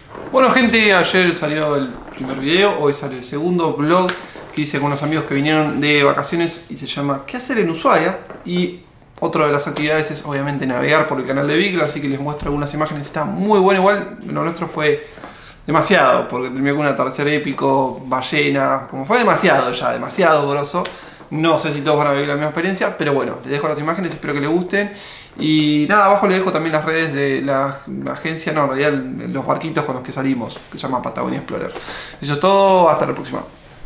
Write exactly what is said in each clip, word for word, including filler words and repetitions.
Bueno gente, ayer salió el primer video, hoy sale el segundo vlog que hice con unos amigos que vinieron de vacaciones y se llama ¿Qué hacer en Ushuaia? Y otra de las actividades es obviamente navegar por el canal de Beagle, así que les muestro algunas imágenes. Está muy bueno, igual lo nuestro fue demasiado, porque terminé con un atardecer épico, ballena, como fue demasiado ya, demasiado grosso. No sé si todos van a vivir la misma experiencia, pero bueno, les dejo las imágenes, espero que les gusten. Y nada, abajo les dejo también las redes de la, la agencia, no, en realidad los barquitos con los que salimos, que se llama Patagonia Explorer. Eso es todo, hasta la próxima.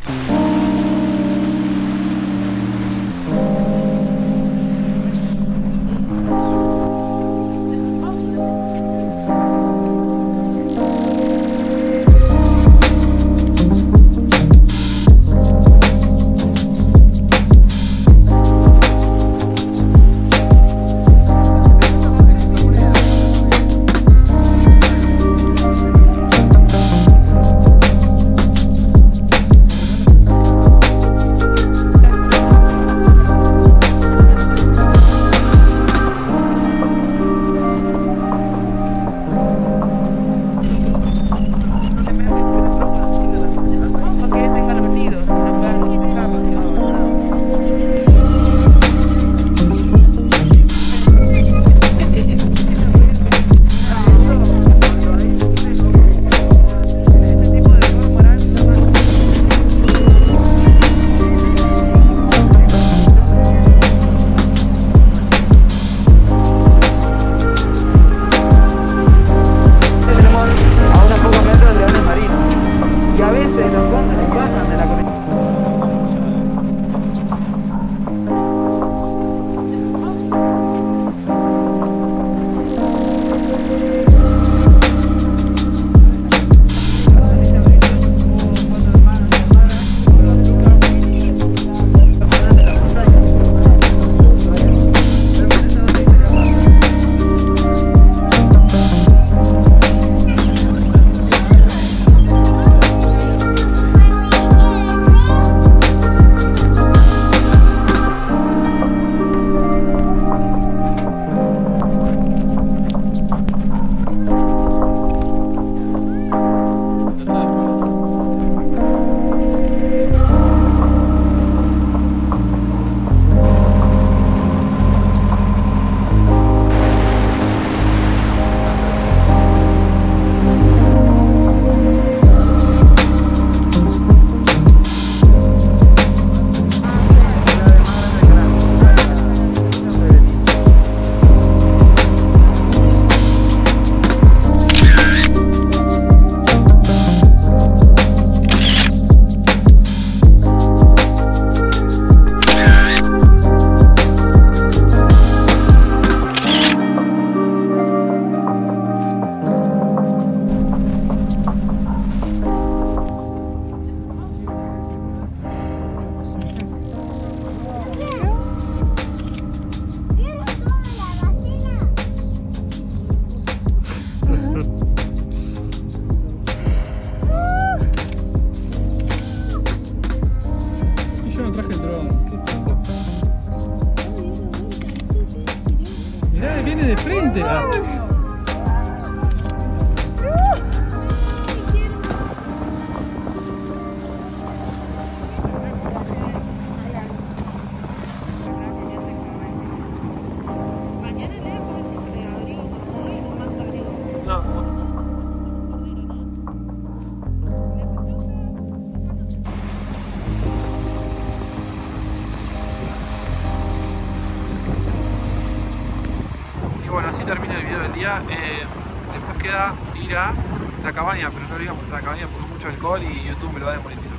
Mirá, viene de frente. Ah. Bueno, así termina el video del día. Eh, después queda ir a la cabaña, pero no le voy a mostrar la cabaña porque mucho alcohol y YouTube me lo va a demonetizar.